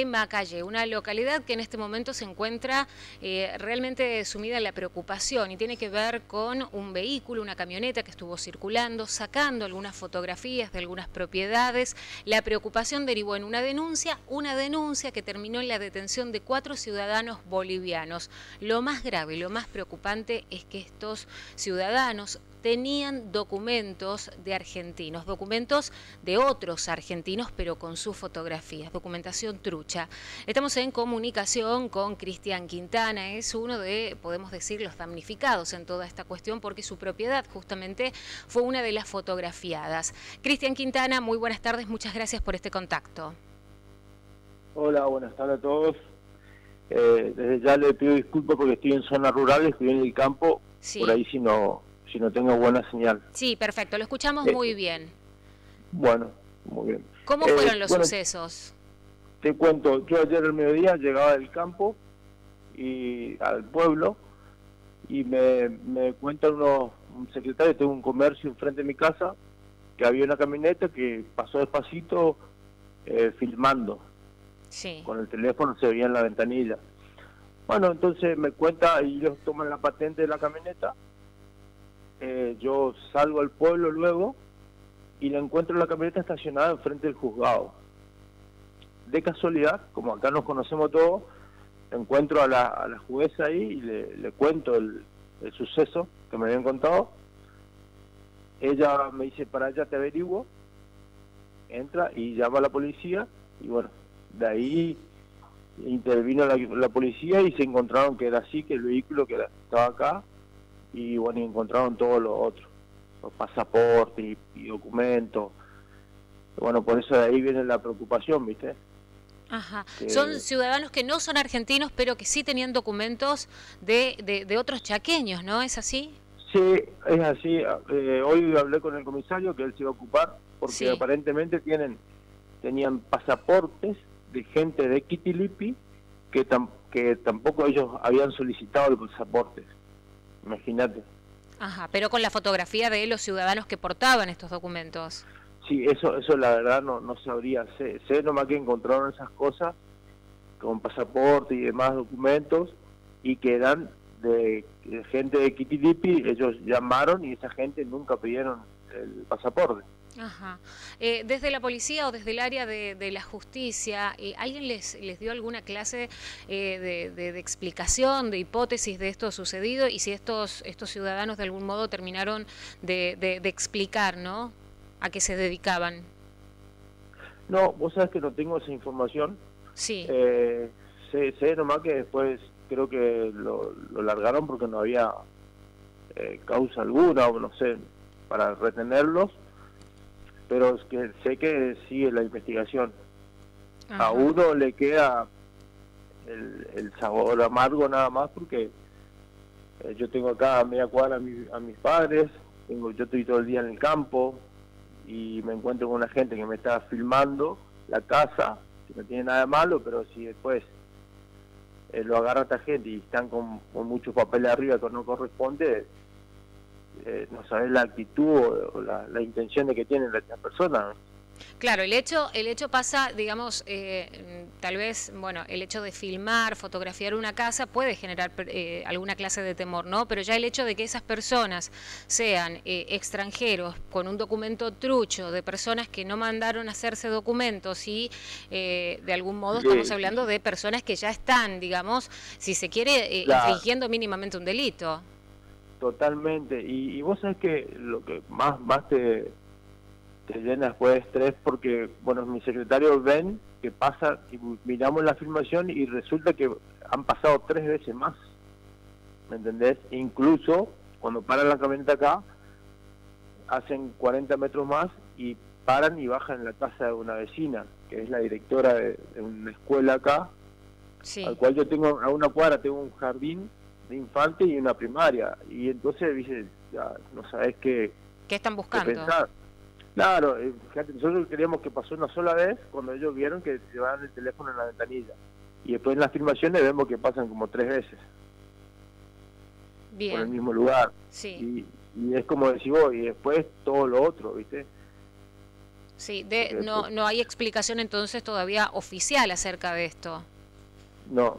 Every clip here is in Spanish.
Macayé, una localidad que en este momento se encuentra realmente sumida en la preocupación y tiene que ver con un vehículo, una camioneta que estuvo circulando, sacando algunas fotografías de algunas propiedades. La preocupación derivó en una denuncia que terminó en la detención de 4 ciudadanos bolivianos. Lo más grave, lo más preocupante es que estos ciudadanos tenían documentos de argentinos, documentos de otros argentinos, pero con sus fotografías, documentación trucha. Estamos en comunicación con Cristian Quintana, es uno de, podemos decir, los damnificados en toda esta cuestión, porque su propiedad justamente fue una de las fotografiadas. Cristian Quintana, muy buenas tardes, muchas gracias por este contacto. Hola, buenas tardes a todos. Desde ya le pido disculpas porque estoy en zonas rurales, estoy en el campo, sí. Por ahí si no tengo buena señal. Sí, perfecto, lo escuchamos muy bien. Bueno, muy bien. ¿Cómo fueron los sucesos? Te cuento, yo ayer al mediodía llegaba del campo y al pueblo y me cuentan un secretario, tengo un comercio enfrente de mi casa, que había una camioneta que pasó despacito filmando. Sí. Con el teléfono se veía en la ventanilla. Bueno, entonces me cuenta y ellos toman la patente de la camioneta. Yo salgo al pueblo luego y la encuentro la camioneta estacionada enfrente del juzgado. De casualidad, como acá nos conocemos todos, encuentro a la jueza ahí y le cuento el suceso que me habían contado. Ella me dice, para allá te averiguo. Entra y llama a la policía y bueno, de ahí intervino la policía y se encontraron que era así, que el vehículo que estaba acá, y bueno, y encontraron todo lo otro, los pasaportes y documentos. Bueno, por eso de ahí viene la preocupación, ¿viste? Ajá. Son ciudadanos que no son argentinos, pero que sí tenían documentos de otros chaqueños, ¿no? ¿Es así? Sí, es así. Hoy hablé con el comisario que él se iba a ocupar, porque sí, aparentemente tenían pasaportes de gente de Quitilipi que tampoco ellos habían solicitado el pasaporte. Imagínate. Ajá, pero con la fotografía de los ciudadanos que portaban estos documentos. Sí, eso la verdad no sabría. Sé nomás que encontraron esas cosas con pasaporte y demás documentos y que eran de gente de Quitilipi. Ellos llamaron y esa gente nunca pidieron el pasaporte. Ajá. Desde la policía o desde el área de la justicia, ¿alguien les dio alguna clase de explicación, de hipótesis de esto sucedido y si estos ciudadanos de algún modo terminaron de explicar, ¿no?, a qué se dedicaban? No, vos sabés que no tengo esa información. Sí. Sé nomás que después creo que lo largaron porque no había causa alguna o no sé, para retenerlos. Pero es que sé que sigue la investigación. Ajá. A uno le queda el sabor amargo nada más porque yo tengo acá a media cuadra a mis padres, yo estoy todo el día en el campo y me encuentro con una gente que me está filmando la casa, que no tiene nada de malo, pero si después lo agarra esta gente y están con muchos papeles arriba que no corresponde, no sabes la actitud o la intención de que tiene la persona. Claro, el hecho pasa, digamos, tal vez, bueno, el hecho de filmar, fotografiar una casa puede generar alguna clase de temor, ¿no? Pero ya el hecho de que esas personas sean extranjeros con un documento trucho, de personas que no mandaron a hacerse documentos y de algún modo estamos hablando de personas que ya están, digamos, si se quiere, infringiendo mínimamente un delito. Totalmente, y vos sabés que lo que más te llena después de estrés porque, bueno, mi secretario ven que pasa, y miramos la filmación y resulta que han pasado 3 veces más, ¿me entendés? Incluso cuando paran la camioneta acá, hacen 40 metros más y paran y bajan en la casa de una vecina, que es la directora de una escuela acá, sí, al cual yo tengo, a una cuadra tengo un jardín de infante y una primaria, y entonces dice, ya no sabés qué están buscando. Qué pensar. Claro, fíjate, nosotros queríamos que pasó una sola vez cuando ellos vieron que llevaban el teléfono en la ventanilla, y después en las filmaciones vemos que pasan como 3 veces. Bien. Por el mismo lugar. Sí. Y es como decís vos, y después todo lo otro, ¿viste? Sí, no hay explicación entonces todavía oficial acerca de esto. No.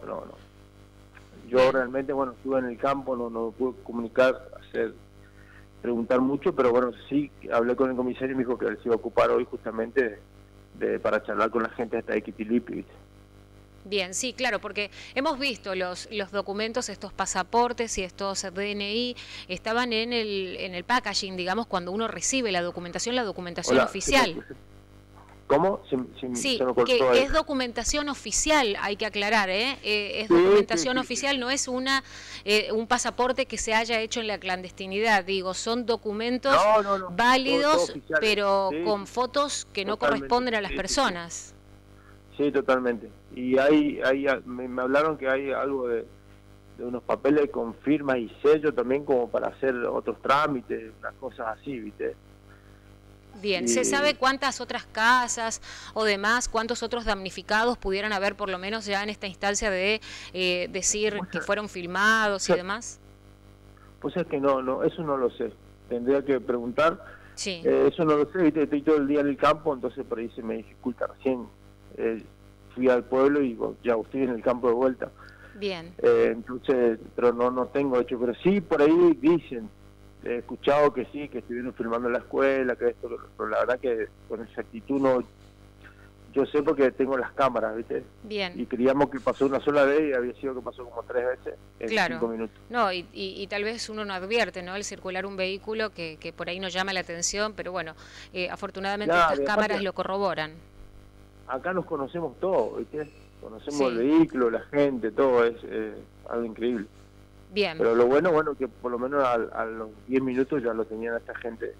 Yo Bien. realmente, bueno, estuve en el campo, no pude comunicar, preguntar mucho, pero bueno, sí, hablé con el comisario y me dijo que él se iba a ocupar hoy justamente para charlar con la gente hasta de Quitilipi, ¿viste? Bien, sí, claro, porque hemos visto los documentos, estos pasaportes y estos DNI, estaban en el packaging, digamos, cuando uno recibe la documentación Hola, oficial. ¿Cómo? Sí, se me cortó que ahí. es documentación oficial, hay que aclarar, ¿eh? Es Sí, documentación sí. oficial, no es un pasaporte que se haya hecho en la clandestinidad, digo, son documentos No. válidos, Todo oficial. pero Sí, con fotos que no totalmente. corresponden a las Sí. personas. Sí, totalmente. Y me hablaron que hay algo de unos papeles con firmas y sello también como para hacer otros trámites, unas cosas así, ¿viste? Bien, ¿se sabe cuántas otras casas o demás, cuántos otros damnificados pudieran haber por lo menos ya en esta instancia de decir que fueron filmados y demás? Pues es que no, eso no lo sé. Tendría que preguntar. Sí. Eso no lo sé, ¿viste? Estoy todo el día en el campo, entonces por ahí se me dificulta. Recién fui al pueblo y ya estoy en el campo de vuelta. Bien. Entonces, pero no tengo hecho. Pero sí, por ahí dicen. He escuchado que sí, que estuvieron filmando en la escuela, que esto, pero la verdad que con exactitud no. Yo sé porque tengo las cámaras, ¿viste? Bien. Y creíamos que pasó una sola vez y había sido que pasó como 3 veces en Claro. 5 minutos. No, y tal vez uno no advierte, ¿no? El circular un vehículo que por ahí no llama la atención, pero bueno, afortunadamente Claro, estas cámaras lo corroboran. Acá nos conocemos todos, ¿viste? Conocemos Sí. el vehículo, la gente, todo, es algo increíble. Bien. Pero lo bueno, que por lo menos a los 10 minutos ya lo tenían a esta gente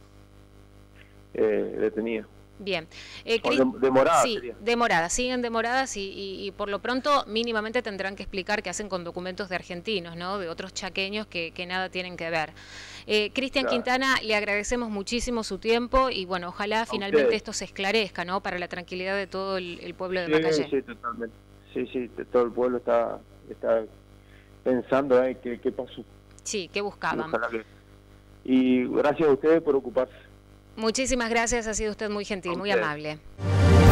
detenida. Bien. Demorada sí, sería. demoradas, siguen demoradas y por lo pronto mínimamente tendrán que explicar qué hacen con documentos de argentinos, ¿no? De otros chaqueños que nada tienen que ver. Cristian Quintana, le agradecemos muchísimo su tiempo y bueno, ojalá finalmente esto se esclarezca, ¿no? Para la tranquilidad de todo el pueblo de Macayé. Sí, totalmente. Sí, todo el pueblo está pensando qué pasó. Sí, qué buscaban. Y gracias a ustedes por ocuparse. Muchísimas gracias, ha sido usted muy gentil, muy amable.